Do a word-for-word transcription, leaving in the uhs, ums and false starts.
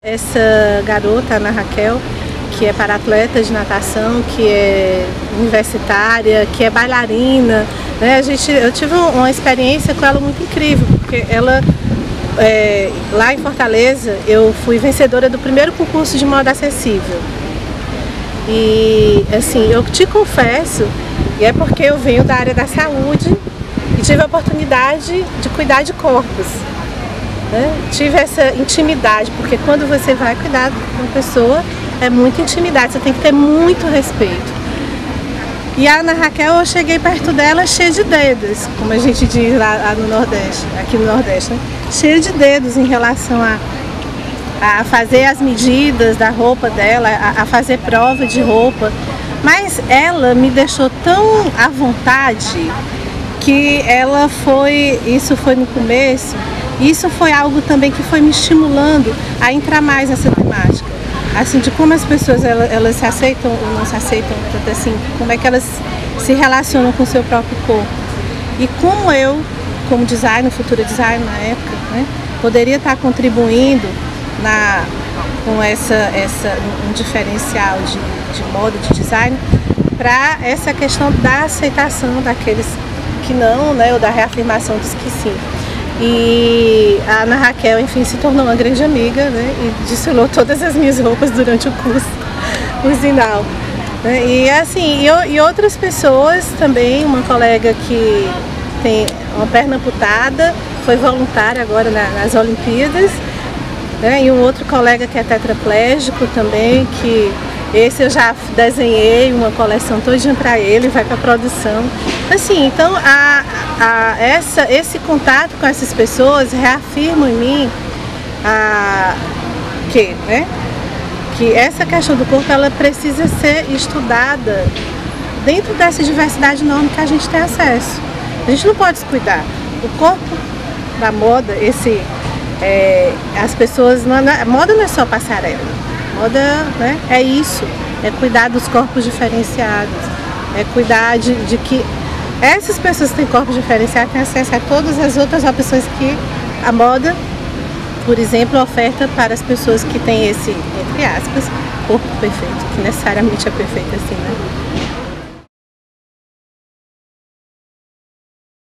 Essa garota, Ana Raquel, que é paratleta de natação, que é universitária, que é bailarina, né? A gente, eu tive uma experiência com ela muito incrível, porque ela, é, lá em Fortaleza, eu fui vencedora do primeiro concurso de moda acessível. E assim, eu te confesso, e é porque eu venho da área da saúde e tive a oportunidade de cuidar de corpos. Né? Tive essa intimidade, porque quando você vai cuidar de uma pessoa, é muita intimidade, você tem que ter muito respeito. E a Ana Raquel, eu cheguei perto dela cheia de dedos, como a gente diz lá, lá no Nordeste, aqui no Nordeste, né? Cheia de dedos em relação a, a fazer as medidas da roupa dela, a, a fazer prova de roupa. Mas ela me deixou tão à vontade que ela foi, isso foi no começo, isso foi algo também que foi me estimulando a entrar mais nessa temática. Assim, de como as pessoas elas, elas se aceitam ou não se aceitam, tanto assim, como é que elas se relacionam com o seu próprio corpo. E como eu, como designer, futura designer na época, né, poderia estar contribuindo na, com essa, essa, um diferencial de, de moda, de design, para essa questão da aceitação daqueles que não, né, ou da reafirmação dos que sim. E a Ana Raquel, enfim, se tornou uma grande amiga, né, e desfilou todas as minhas roupas durante o curso usinal. Né, e assim, e, e outras pessoas também, uma colega que tem uma perna amputada, foi voluntária agora na, nas Olimpíadas, né, e um outro colega que é tetraplégico também, que esse eu já desenhei uma coleção todinha para ele, vai para produção. Assim, então a, a, essa, esse contato com essas pessoas reafirma em mim a, que, né, que essa questão do corpo ela precisa ser estudada dentro dessa diversidade enorme que a gente tem acesso. A gente não pode descuidar. O corpo da moda, esse, é, as pessoas, não, a moda não é só passarela. Moda, né, é isso, é cuidar dos corpos diferenciados, é cuidar de, de que essas pessoas que têm corpos diferenciados têm acesso a todas as outras opções que a moda, por exemplo, oferta para as pessoas que têm esse, entre aspas, corpo perfeito, que necessariamente é perfeito assim, né?